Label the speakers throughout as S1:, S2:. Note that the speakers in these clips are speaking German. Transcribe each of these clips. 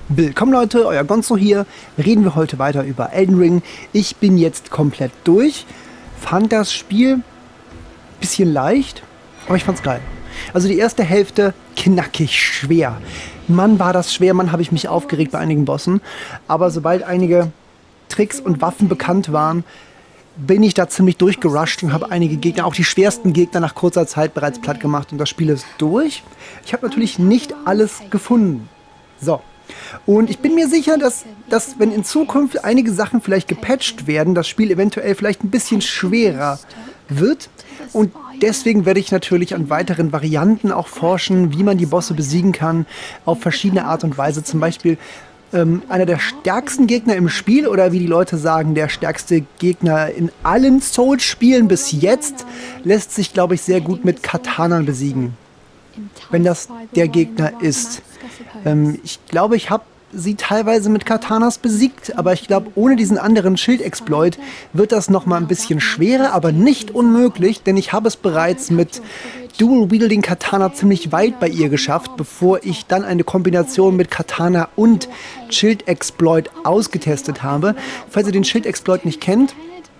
S1: Willkommen Leute, euer Gonzo hier. Reden wir heute weiter über Elden Ring. Ich bin jetzt komplett durch. Fand das Spiel ein bisschen leicht, aber ich fand's geil. Also die erste Hälfte knackig schwer. Mann, war das schwer, Mann, habe ich mich aufgeregt bei einigen Bossen. Aber sobald einige Tricks und Waffen bekannt waren, bin ich da ziemlich durchgerusht und habe einige Gegner, auch die schwersten Gegner, nach kurzer Zeit bereits platt gemacht. Und das Spiel ist durch. Ich habe natürlich nicht alles gefunden. So. Und ich bin mir sicher, dass wenn in Zukunft einige Sachen vielleicht gepatcht werden, das Spiel eventuell vielleicht ein bisschen schwerer wird. Und deswegen werde ich natürlich an weiteren Varianten auch forschen, wie man die Bosse besiegen kann, auf verschiedene Art und Weise. Zum Beispiel einer der stärksten Gegner im Spiel oder wie die Leute sagen, der stärkste Gegner in allen Souls-Spielen bis jetzt, lässt sich, glaube ich, sehr gut mit Katanas besiegen. Wenn das der Gegner ist. Ich glaube, ich habe sie teilweise mit Katanas besiegt, aber ich glaube, ohne diesen anderen Schild-Exploit wird das nochmal ein bisschen schwerer, aber nicht unmöglich, denn ich habe es bereits mit Dual-Wielding Katana ziemlich weit bei ihr geschafft, bevor ich dann eine Kombination mit Katana und Schild-Exploit ausgetestet habe. Falls ihr den Schild-Exploit nicht kennt,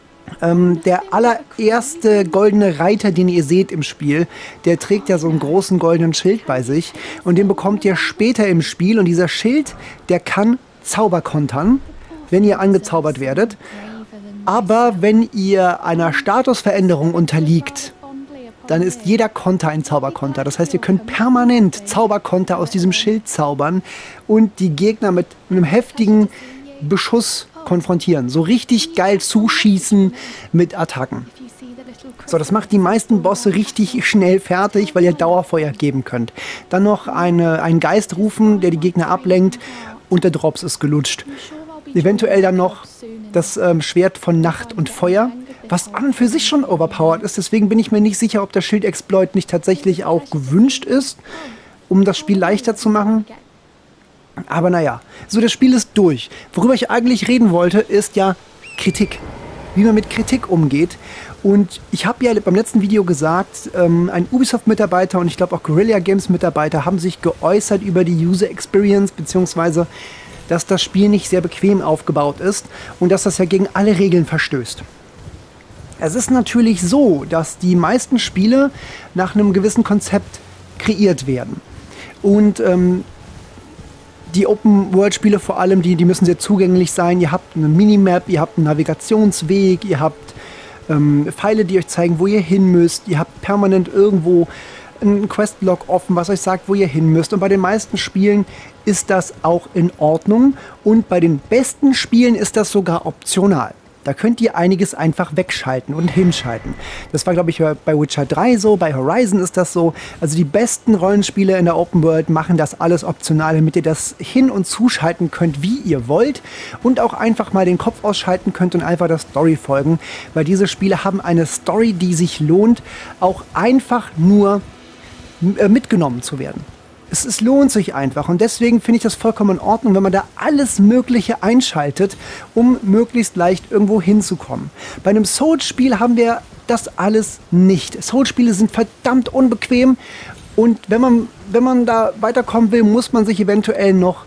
S1: der allererste goldene Reiter, den ihr seht im Spiel, der trägt ja so einen großen goldenen Schild bei sich und den bekommt ihr später im Spiel und dieser Schild, der kann Zauber kontern, wenn ihr angezaubert werdet, aber wenn ihr einer Statusveränderung unterliegt, dann ist jeder Konter ein Zauberkonter. Das heißt, ihr könnt permanent Zauberkonter aus diesem Schild zaubern und die Gegner mit einem heftigen Beschuss konfrontieren. So richtig geil zuschießen mit Attacken. So, das macht die meisten Bosse richtig schnell fertig, weil ihr Dauerfeuer geben könnt. Dann noch einen Geist rufen, der die Gegner ablenkt und der Drops ist gelutscht. Eventuell dann noch das Schwert von Nacht und Feuer, was an und für sich schon overpowered ist. Deswegen bin ich mir nicht sicher, ob der Schild-Exploit nicht tatsächlich auch gewünscht ist, um das Spiel leichter zu machen. Aber naja, so das Spiel ist durch. Worüber ich eigentlich reden wollte, ist ja Kritik. Wie man mit Kritik umgeht. Und ich habe ja beim letzten Video gesagt, ein Ubisoft-Mitarbeiter und ich glaube auch Guerrilla Games-Mitarbeiter haben sich geäußert über die User Experience, beziehungsweise dass das Spiel nicht sehr bequem aufgebaut ist und dass das ja gegen alle Regeln verstößt. Es ist natürlich so, dass die meisten Spiele nach einem gewissen Konzept kreiert werden. Und die Open-World-Spiele vor allem, die müssen sehr zugänglich sein. Ihr habt eine Minimap, ihr habt einen Navigationsweg, ihr habt Pfeile, die euch zeigen, wo ihr hin müsst. Ihr habt permanent irgendwo einen Questlog offen, was euch sagt, wo ihr hin müsst. Und bei den meisten Spielen ist das auch in Ordnung. Und bei den besten Spielen ist das sogar optional. Da könnt ihr einiges einfach wegschalten und hinschalten. Das war, glaube ich, bei Witcher 3 so, bei Horizon ist das so. Also die besten Rollenspiele in der Open World machen das alles optional, damit ihr das hin- und zuschalten könnt, wie ihr wollt. Und auch einfach mal den Kopf ausschalten könnt und einfach der Story folgen. Weil diese Spiele haben eine Story, die sich lohnt, auch einfach nur mitgenommen zu werden. Es lohnt sich einfach und deswegen finde ich das vollkommen in Ordnung, wenn man da alles Mögliche einschaltet, um möglichst leicht irgendwo hinzukommen. Bei einem Souls-Spiel haben wir das alles nicht. Souls-Spiele sind verdammt unbequem und wenn man da weiterkommen will, muss man sich eventuell noch,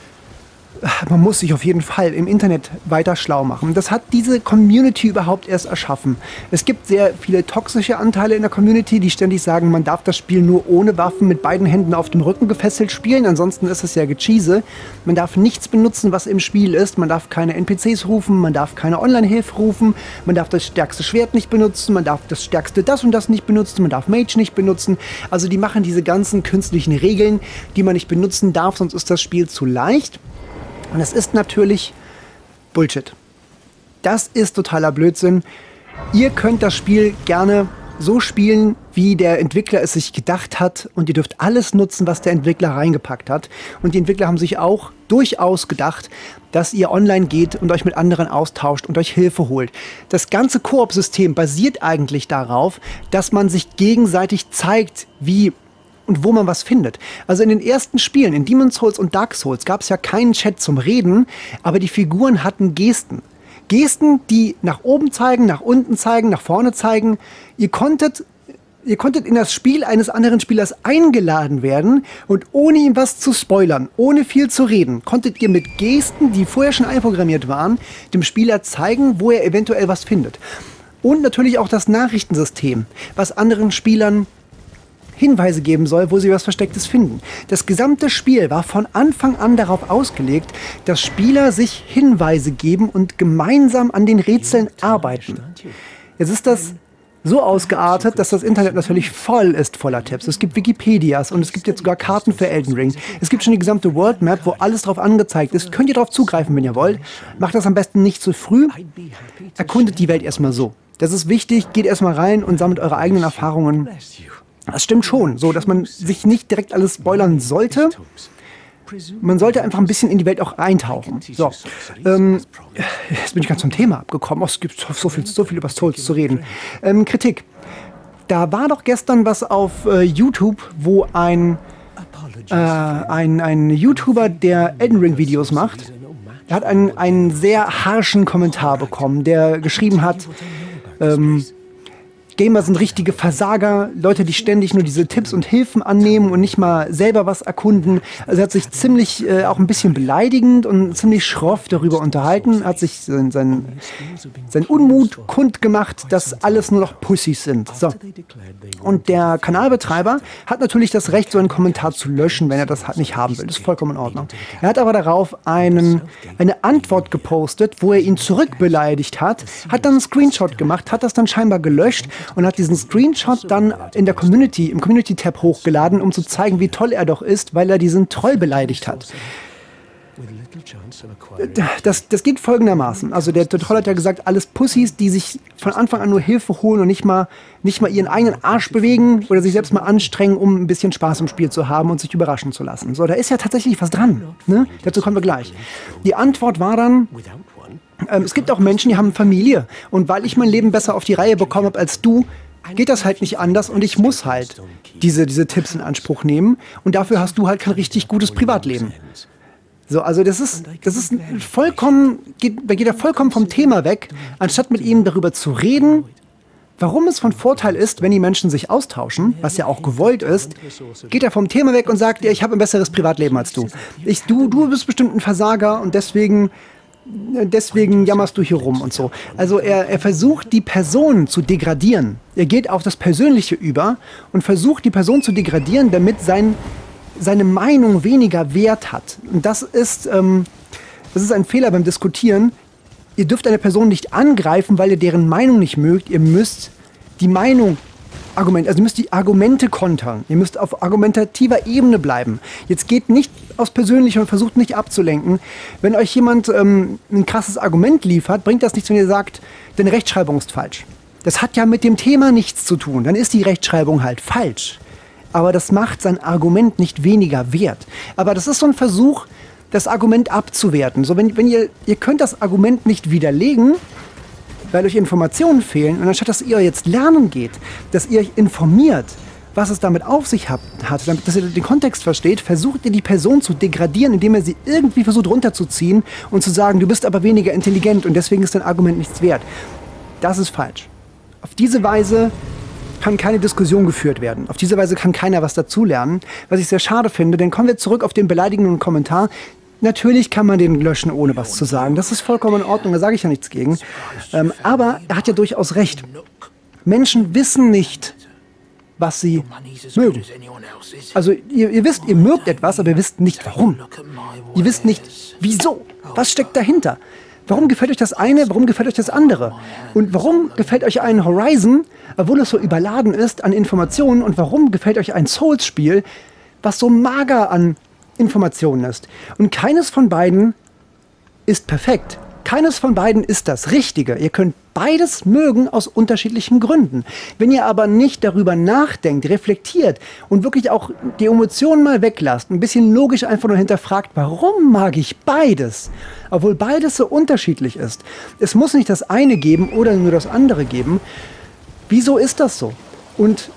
S1: man muss sich auf jeden Fall im Internet weiter schlau machen. Das hat diese Community überhaupt erst erschaffen. Es gibt sehr viele toxische Anteile in der Community, die ständig sagen, man darf das Spiel nur ohne Waffen mit beiden Händen auf dem Rücken gefesselt spielen, ansonsten ist es ja Gecheese. Man darf nichts benutzen, was im Spiel ist, man darf keine NPCs rufen, man darf keine Online-Hilfe rufen, man darf das stärkste Schwert nicht benutzen, man darf das stärkste das und das nicht benutzen, man darf Mage nicht benutzen. Also die machen diese ganzen künstlichen Regeln, die man nicht benutzen darf, sonst ist das Spiel zu leicht. Und das ist natürlich Bullshit. Das ist totaler Blödsinn. Ihr könnt das Spiel gerne so spielen, wie der Entwickler es sich gedacht hat. Und ihr dürft alles nutzen, was der Entwickler reingepackt hat. Und die Entwickler haben sich auch durchaus gedacht, dass ihr online geht und euch mit anderen austauscht und euch Hilfe holt. Das ganze Koop-System basiert eigentlich darauf, dass man sich gegenseitig zeigt, wie und wo man was findet. Also in den ersten Spielen, in Demon's Souls und Dark Souls, gab es ja keinen Chat zum Reden, aber die Figuren hatten Gesten. Gesten, die nach oben zeigen, nach unten zeigen, nach vorne zeigen. Ihr konntet Ihr konntet in das Spiel eines anderen Spielers eingeladen werden und ohne ihm was zu spoilern, ohne viel zu reden, konntet ihr mit Gesten, die vorher schon einprogrammiert waren, dem Spieler zeigen, wo er eventuell was findet. Und natürlich auch das Nachrichtensystem, was anderen Spielern Hinweise geben soll, wo sie was Verstecktes finden. Das gesamte Spiel war von Anfang an darauf ausgelegt, dass Spieler sich Hinweise geben und gemeinsam an den Rätseln arbeiten. Jetzt ist das so ausgeartet, dass das Internet natürlich voll ist voller Tipps. Es gibt Wikipedias und es gibt jetzt sogar Karten für Elden Ring. Es gibt schon die gesamte World Map, wo alles drauf angezeigt ist. Könnt ihr darauf zugreifen, wenn ihr wollt. Macht das am besten nicht zu früh. Erkundet die Welt erstmal so. Das ist wichtig. Geht erstmal rein und sammelt eure eigenen Erfahrungen. Das stimmt schon, so dass man sich nicht direkt alles spoilern sollte. Man sollte einfach ein bisschen in die Welt auch eintauchen. So, jetzt bin ich ganz zum Thema abgekommen. Oh, es gibt so viel über Souls zu reden. Kritik. Da war doch gestern was auf YouTube, wo ein YouTuber, der Elden Ring Videos macht, der hat einen sehr harschen Kommentar bekommen, der geschrieben hat, Gamer sind richtige Versager, Leute, die ständig nur diese Tipps und Hilfen annehmen und nicht mal selber was erkunden. Also er hat sich ziemlich, auch ein bisschen beleidigend und ziemlich schroff darüber unterhalten, hat sich sein Unmut kundgemacht, dass alles nur noch Pussys sind. So. Und der Kanalbetreiber hat natürlich das Recht, so einen Kommentar zu löschen, wenn er das nicht haben will. Das ist vollkommen in Ordnung. Er hat aber darauf eine Antwort gepostet, wo er ihn zurückbeleidigt hat dann einen Screenshot gemacht, hat das dann scheinbar gelöscht und hat diesen Screenshot dann in der Community, im Community-Tab hochgeladen, um zu zeigen, wie toll er doch ist, weil er diesen Troll beleidigt hat. Das geht folgendermaßen. Also der Troll hat ja gesagt, alles Pussys, die sich von Anfang an nur Hilfe holen und nicht mal ihren eigenen Arsch bewegen oder sich selbst mal anstrengen, um ein bisschen Spaß im Spiel zu haben und sich überraschen zu lassen. So, da ist ja tatsächlich was dran. Ne? Dazu kommen wir gleich. Die Antwort war dann, es gibt auch Menschen, die haben Familie. Und weil ich mein Leben besser auf die Reihe bekommen habe als du, geht das halt nicht anders und ich muss halt diese Tipps in Anspruch nehmen. Und dafür hast du halt kein richtig gutes Privatleben. So, also das ist vollkommen, da geht er vollkommen vom Thema weg, anstatt mit ihm darüber zu reden, warum es von Vorteil ist, wenn die Menschen sich austauschen, was ja auch gewollt ist, geht er vom Thema weg und sagt, ja, ich habe ein besseres Privatleben als du. Du bist bestimmt ein Versager und deswegen jammerst du hier rum und so. Also er versucht, die Person zu degradieren. Er geht auf das Persönliche über und versucht, die Person zu degradieren, damit seine Meinung weniger Wert hat. Und das ist ein Fehler beim Diskutieren. Ihr dürft eine Person nicht angreifen, weil ihr deren Meinung nicht mögt. Ihr müsst die ihr müsst die Argumente kontern. Ihr müsst auf argumentativer Ebene bleiben. Jetzt geht nicht aufs Persönliche und versucht nicht abzulenken. Wenn euch jemand ein krasses Argument liefert, bringt das nichts, wenn ihr sagt, deine Rechtschreibung ist falsch. Das hat ja mit dem Thema nichts zu tun. Dann ist die Rechtschreibung halt falsch. Aber das macht sein Argument nicht weniger wert. Aber das ist so ein Versuch, das Argument abzuwerten. So, wenn ihr könnt das Argument nicht widerlegen, weil euch Informationen fehlen. Und anstatt dass ihr jetzt lernen geht, dass ihr euch informiert, was es damit auf sich hat, dass ihr den Kontext versteht, versucht ihr die Person zu degradieren, indem ihr sie irgendwie versucht runterzuziehen und zu sagen, du bist aber weniger intelligent und deswegen ist dein Argument nichts wert. Das ist falsch. Auf diese Weise kann keine Diskussion geführt werden. Auf diese Weise kann keiner was dazulernen, was ich sehr schade finde. Denn kommen wir zurück auf den beleidigenden Kommentar. Natürlich kann man den löschen, ohne was zu sagen. Das ist vollkommen in Ordnung, da sage ich ja nichts gegen. Aber er hat ja durchaus recht. Menschen wissen nicht, was sie mögen. Also ihr wisst, ihr mögt etwas, aber ihr wisst nicht, warum. Ihr wisst nicht, wieso. Was steckt dahinter? Warum gefällt euch das eine, warum gefällt euch das andere? Und warum gefällt euch ein Horizon, obwohl es so überladen ist an Informationen? Und warum gefällt euch ein Souls-Spiel, was so mager an Informationen ist? Und keines von beiden ist perfekt. Keines von beiden ist das Richtige. Ihr könnt beides mögen aus unterschiedlichen Gründen. Wenn ihr aber nicht darüber nachdenkt, reflektiert und wirklich auch die Emotionen mal weglasst, ein bisschen logisch einfach nur hinterfragt, warum mag ich beides? Obwohl beides so unterschiedlich ist. Es muss nicht das eine geben oder nur das andere geben. Wieso ist das so? Und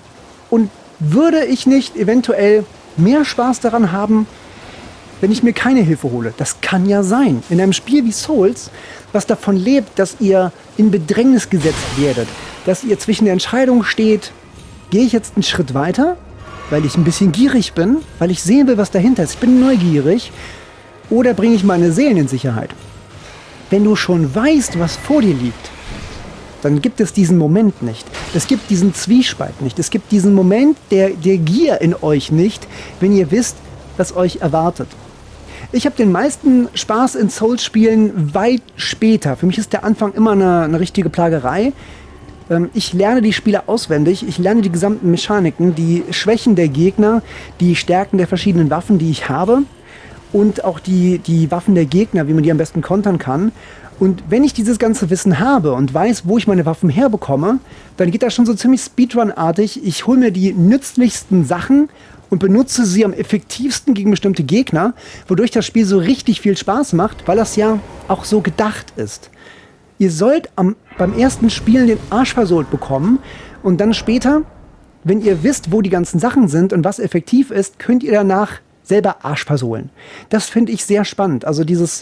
S1: würde ich nicht eventuell mehr Spaß daran haben, wenn ich mir keine Hilfe hole? Das kann ja sein. In einem Spiel wie Souls, was davon lebt, dass ihr in Bedrängnis gesetzt werdet, dass ihr zwischen der Entscheidung steht, gehe ich jetzt einen Schritt weiter, weil ich ein bisschen gierig bin, weil ich sehen will, was dahinter ist. Ich bin neugierig. Oder bringe ich meine Seelen in Sicherheit? Wenn du schon weißt, was vor dir liegt, dann gibt es diesen Moment nicht. Es gibt diesen Zwiespalt nicht. Es gibt diesen Moment der Gier in euch nicht, wenn ihr wisst, was euch erwartet. Ich habe den meisten Spaß in Souls-Spielen weit später. Für mich ist der Anfang immer eine richtige Plagerei. Ich lerne die Spiele auswendig, ich lerne die gesamten Mechaniken, die Schwächen der Gegner, die Stärken der verschiedenen Waffen, die ich habe und auch die Waffen der Gegner, wie man die am besten kontern kann. Und wenn ich dieses ganze Wissen habe und weiß, wo ich meine Waffen herbekomme, dann geht das schon so ziemlich Speedrun-artig. Ich hole mir die nützlichsten Sachen und benutze sie am effektivsten gegen bestimmte Gegner, wodurch das Spiel so richtig viel Spaß macht, weil das ja auch so gedacht ist. Ihr sollt beim ersten Spielen den Arsch versohlt bekommen und dann später, wenn ihr wisst, wo die ganzen Sachen sind und was effektiv ist, könnt ihr danach selber Arsch versohlen. Das finde ich sehr spannend. Also dieses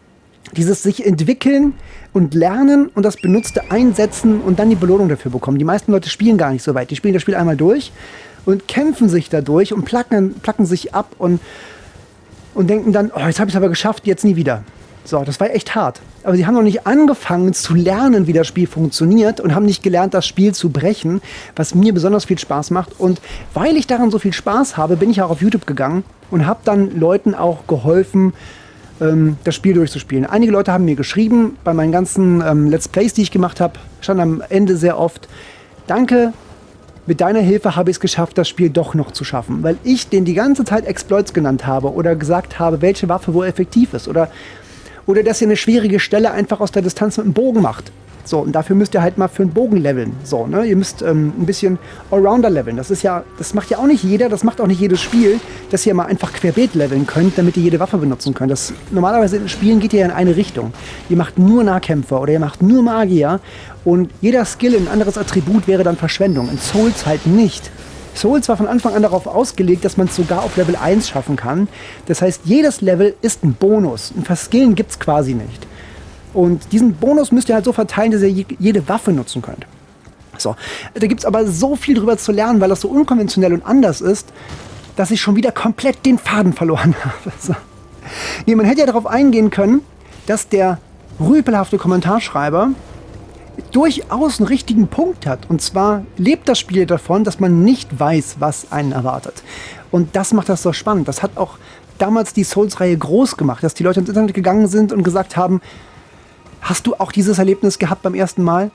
S1: sich entwickeln und lernen und das Benutzte einsetzen und dann die Belohnung dafür bekommen. Die meisten Leute spielen gar nicht so weit. Die spielen das Spiel einmal durch und kämpfen sich dadurch und placken sich ab und denken dann, oh, jetzt habe ich es aber geschafft, jetzt nie wieder. So, das war echt hart. Aber sie haben noch nicht angefangen zu lernen, wie das Spiel funktioniert und haben nicht gelernt, das Spiel zu brechen, was mir besonders viel Spaß macht. Und weil ich daran so viel Spaß habe, bin ich auch auf YouTube gegangen und habe dann Leuten auch geholfen, das Spiel durchzuspielen. Einige Leute haben mir geschrieben, bei meinen ganzen Let's Plays, die ich gemacht habe, stand am Ende sehr oft, danke, mit deiner Hilfe habe ich es geschafft, das Spiel doch noch zu schaffen. Weil ich den die ganze Zeit Exploits genannt habe oder gesagt habe, welche Waffe wo effektiv ist. Oder dass ihr eine schwierige Stelle einfach aus der Distanz mit dem Bogen macht. So, und dafür müsst ihr halt mal für einen Bogen leveln. So, ne? Ihr müsst ein bisschen Allrounder leveln. Das macht ja auch nicht jeder, das macht auch nicht jedes Spiel, dass ihr mal einfach querbeet leveln könnt, damit ihr jede Waffe benutzen könnt. Normalerweise in Spielen geht ihr ja in eine Richtung. Ihr macht nur Nahkämpfer oder ihr macht nur Magier und jeder Skill in ein anderes Attribut wäre dann Verschwendung. In Souls halt nicht. Souls war von Anfang an darauf ausgelegt, dass man es sogar auf Level 1 schaffen kann. Das heißt, jedes Level ist ein Bonus. Ein Verskillen gibt es quasi nicht. Und diesen Bonus müsst ihr halt so verteilen, dass ihr jede Waffe nutzen könnt. So, da gibt es aber so viel drüber zu lernen, weil das so unkonventionell und anders ist, dass ich schon wieder komplett den Faden verloren habe. So. Nee, man hätte ja darauf eingehen können, dass der rüpelhafte Kommentarschreiber durchaus einen richtigen Punkt hat. Und zwar lebt das Spiel davon, dass man nicht weiß, was einen erwartet. Und das macht das so spannend. Das hat auch damals die Souls-Reihe groß gemacht, dass die Leute ins Internet gegangen sind und gesagt haben, hast du auch dieses Erlebnis gehabt beim ersten Mal?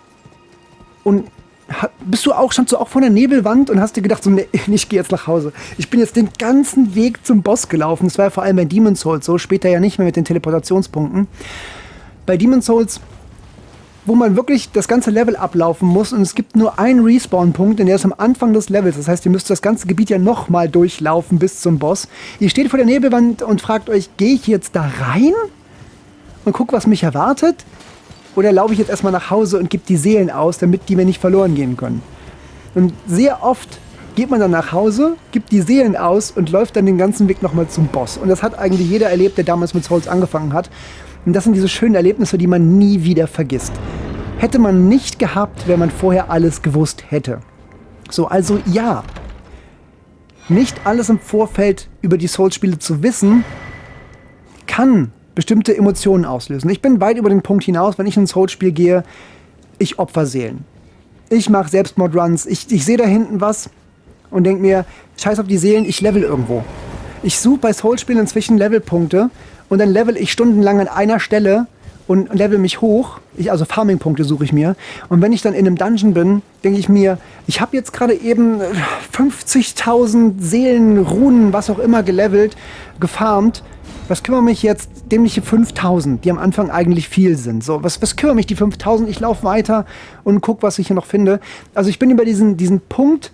S1: Und standst du auch vor der Nebelwand und hast dir gedacht, so, nee, ich gehe jetzt nach Hause. Ich bin jetzt den ganzen Weg zum Boss gelaufen. Das war ja vor allem bei Demon's Souls so, später ja nicht mehr mit den Teleportationspunkten. Bei Demon's Souls, wo man wirklich das ganze Level ablaufen muss und es gibt nur einen Respawn-Punkt und der ist am Anfang des Levels. Das heißt, ihr müsst das ganze Gebiet ja nochmal durchlaufen bis zum Boss. Ihr steht vor der Nebelwand und fragt euch, gehe ich jetzt da rein und guck, was mich erwartet? Oder laufe ich jetzt erstmal nach Hause und gebe die Seelen aus, damit die mir nicht verloren gehen können? Und sehr oft geht man dann nach Hause, gibt die Seelen aus und läuft dann den ganzen Weg nochmal zum Boss. Und das hat eigentlich jeder erlebt, der damals mit Souls angefangen hat. Und das sind diese schönen Erlebnisse, die man nie wieder vergisst. Hätte man nicht gehabt, wenn man vorher alles gewusst hätte. So, also ja, nicht alles im Vorfeld über die Souls-Spiele zu wissen, kann bestimmte Emotionen auslösen. Ich bin weit über den Punkt hinaus, wenn ich in ein Souls-Spiel gehe, ich opfer Seelen. Ich mache Selbstmord-Runs, ich sehe da hinten was und denke mir, scheiß auf die Seelen, ich level irgendwo. Ich suche bei Souls-Spielen inzwischen Levelpunkte und dann level ich stundenlang an einer Stelle und level mich hoch. Also Farming-Punkte suche ich mir. Und wenn ich dann in einem Dungeon bin, denke ich mir, ich habe jetzt gerade eben 50.000 Seelen, Runen, was auch immer gelevelt, gefarmt. Was kümmere mich jetzt dämliche 5.000, die am Anfang eigentlich viel sind? So, was kümmere mich die 5.000? Ich laufe weiter und gucke, was ich hier noch finde. Also ich bin über diesen Punkt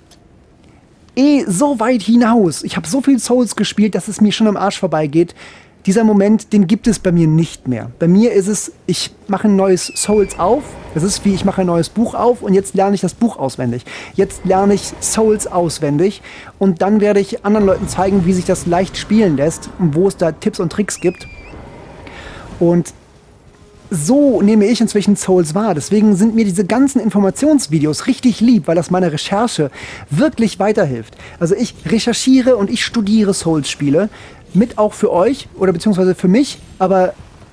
S1: so weit hinaus. Ich habe so viel Souls gespielt, dass es mir schon am Arsch vorbeigeht. Dieser Moment, den gibt es bei mir nicht mehr. Bei mir ist es, ich mache ein neues Souls auf. Das ist wie, ich mache ein neues Buch auf und jetzt lerne ich das Buch auswendig. Jetzt lerne ich Souls auswendig und dann werde ich anderen Leuten zeigen, wie sich das leicht spielen lässt und wo es da Tipps und Tricks gibt. Und so nehme ich inzwischen Souls wahr. Deswegen sind mir diese ganzen Informationsvideos richtig lieb, weil das meiner Recherche wirklich weiterhilft. Also ich recherchiere und ich studiere Souls-Spiele. Mit auch für euch oder beziehungsweise für mich. Aber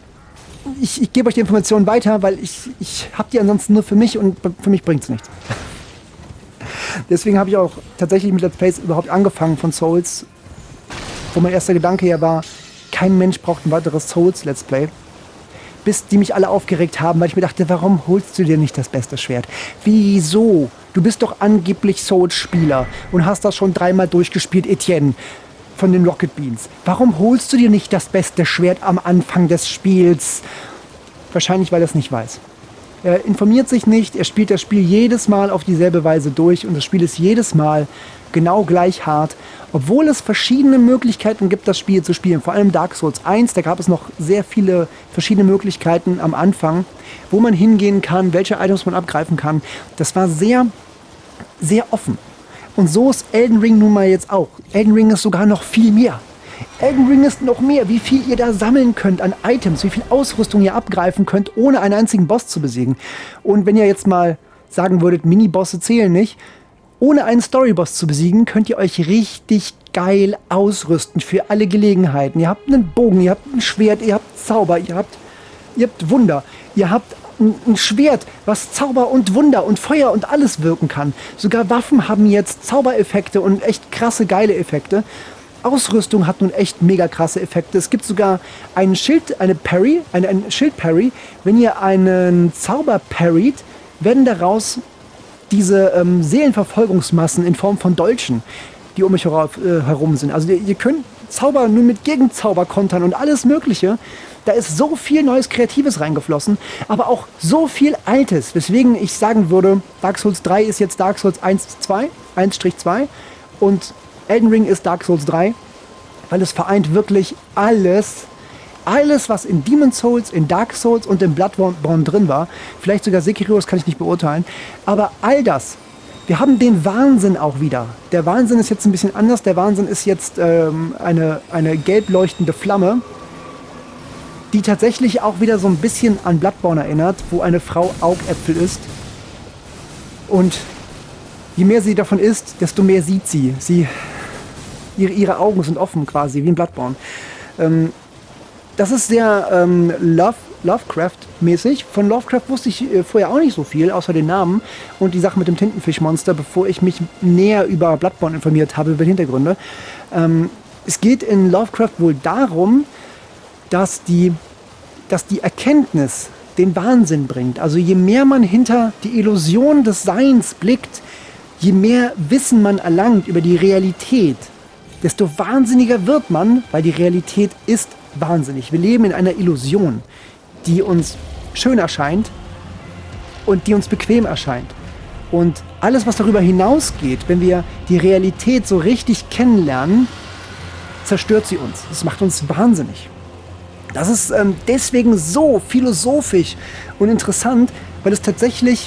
S1: ich gebe euch die Informationen weiter, weil ich habe die ansonsten nur für mich und für mich bringt es nichts. Deswegen habe ich auch tatsächlich mit Let's Plays überhaupt angefangen von Souls, wo mein erster Gedanke ja war, kein Mensch braucht ein weiteres Souls-Let's Play. Bis die mich alle aufgeregt haben, weil ich mir dachte, warum holst du dir nicht das beste Schwert? Wieso? Du bist doch angeblich Souls-Spieler und hast das schon 3-mal durchgespielt, Etienne, von den Rocket Beans. Warum holst du dir nicht das beste Schwert am Anfang des Spiels? Wahrscheinlich, weil er es nicht weiß. Er informiert sich nicht, er spielt das Spiel jedes Mal auf dieselbe Weise durch und das Spiel ist jedes Mal genau gleich hart, obwohl es verschiedene Möglichkeiten gibt, das Spiel zu spielen. Vor allem Dark Souls 1, da gab es noch sehr viele verschiedene Möglichkeiten am Anfang, wo man hingehen kann, welche Items man abgreifen kann. Das war sehr, sehr offen. Und so ist Elden Ring nun mal jetzt auch. Elden Ring ist sogar noch viel mehr. Elden Ring ist noch mehr, wie viel ihr da sammeln könnt an Items, wie viel Ausrüstung ihr abgreifen könnt, ohne einen einzigen Boss zu besiegen. Und wenn ihr jetzt mal sagen würdet, Mini-Bosse zählen nicht, ohne einen Story-Boss zu besiegen, könnt ihr euch richtig geil ausrüsten für alle Gelegenheiten. Ihr habt einen Bogen, ihr habt ein Schwert, ihr habt Zauber, ihr habt Wunder, ihr habt ein Schwert, was Zauber und Wunder und Feuer und alles wirken kann. Sogar Waffen haben jetzt Zaubereffekte und echt krasse, geile Effekte. Ausrüstung hat nun echt mega krasse Effekte. Es gibt sogar einen Schild, einen Schild-Parry. Wenn ihr einen Zauber parryt, werden daraus diese Seelenverfolgungsmassen in Form von Dolchen, die um euch herum sind. Also ihr könnt Zauber nur mit Gegenzauber kontern und alles Mögliche. Da ist so viel neues Kreatives reingeflossen, aber auch so viel Altes, weswegen ich sagen würde, Dark Souls 3 ist jetzt Dark Souls 1-2 und Elden Ring ist Dark Souls 3, weil es vereint wirklich alles, was in Demon's Souls, in Dark Souls und in Bloodborne drin war. Vielleicht sogar Sekiro, das kann ich nicht beurteilen. Aber all das, wir haben den Wahnsinn auch wieder. Der Wahnsinn ist jetzt ein bisschen anders. Der Wahnsinn ist jetzt eine gelb leuchtende Flamme, die tatsächlich auch wieder so ein bisschen an Bloodborne erinnert, wo eine Frau Augäpfel isst. Und je mehr sie davon isst, desto mehr sieht sie. Ihre Augen sind offen quasi, wie in Bloodborne. Das ist sehr Lovecraft-mäßig. Von Lovecraft wusste ich vorher auch nicht so viel, außer den Namen und die Sache mit dem Tintenfischmonster, bevor ich mich näher über Bloodborne informiert habe, über Hintergründe. Es geht in Lovecraft wohl darum, dass die Erkenntnis den Wahnsinn bringt. Also je mehr man hinter die Illusion des Seins blickt, je mehr Wissen man erlangt über die Realität, desto wahnsinniger wird man, weil die Realität ist wahnsinnig. Wir leben in einer Illusion, die uns schön erscheint und die uns bequem erscheint. Und alles, was darüber hinausgeht, wenn wir die Realität so richtig kennenlernen, zerstört sie uns. Das macht uns wahnsinnig. Das ist deswegen so philosophisch und interessant, weil es tatsächlich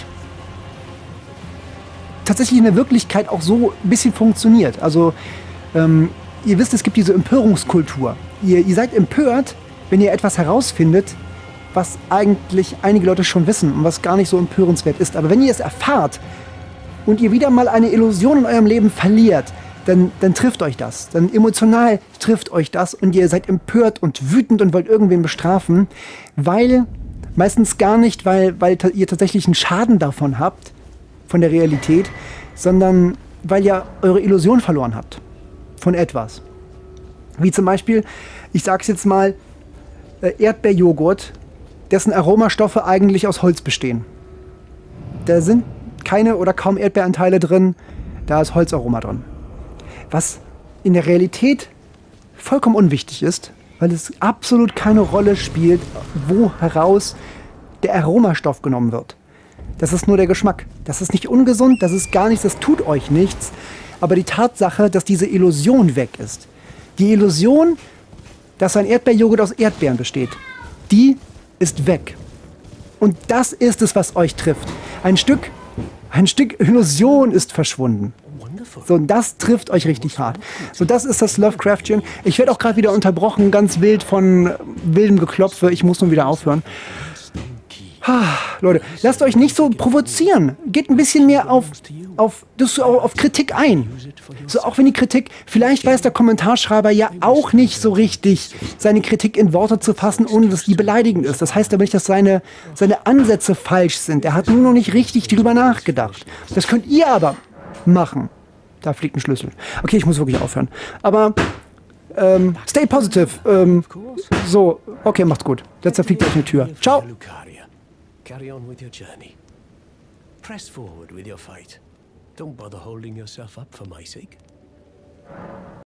S1: in der Wirklichkeit auch so ein bisschen funktioniert. Also ihr wisst, es gibt diese Empörungskultur. Ihr seid empört, wenn ihr etwas herausfindet, was eigentlich einige Leute schon wissen und was gar nicht so empörenswert ist. Aber wenn ihr es erfahrt und ihr wieder mal eine Illusion in eurem Leben verliert, dann trifft euch das. Dann emotional trifft euch das und ihr seid empört und wütend und wollt irgendwen bestrafen, meistens gar nicht, weil ihr tatsächlich einen Schaden davon habt, von der Realität, sondern weil ihr eure Illusion verloren habt von etwas. Wie zum Beispiel, ich sag's jetzt mal, Erdbeerjoghurt, dessen Aromastoffe eigentlich aus Holz bestehen. Da sind keine oder kaum Erdbeeranteile drin, da ist Holzaroma drin. Was in der Realität vollkommen unwichtig ist, weil es absolut keine Rolle spielt, wo heraus der Aromastoff genommen wird. Das ist nur der Geschmack. Das ist nicht ungesund, das ist gar nichts, das tut euch nichts. Aber die Tatsache, dass diese Illusion weg ist, die Illusion, dass ein Erdbeerjoghurt aus Erdbeeren besteht, die ist weg. Und das ist es, was euch trifft. Ein Stück Illusion ist verschwunden. So, und das trifft euch richtig hart. So, das ist das Lovecraftchen. Ich werde auch gerade wieder unterbrochen, ganz wild von wildem Geklopfe. Ich muss nun wieder aufhören. Leute, lasst euch nicht so provozieren. Geht ein bisschen mehr auf Kritik ein. So, auch wenn die Kritik, vielleicht weiß der Kommentarschreiber ja auch nicht so richtig, seine Kritik in Worte zu fassen, ohne dass die beleidigend ist. Das heißt aber nicht, dass seine Ansätze falsch sind. Er hat nur noch nicht richtig drüber nachgedacht. Das könnt ihr aber machen. Da fliegt ein Schlüssel. Okay, ich muss wirklich aufhören. Aber stay positive. So, okay, macht's gut. Jetzt fliegt euch eine Tür. Ciao.
S2: Carry on with your journey. Press forward with your fight. Don't bother holding yourself up for my sake.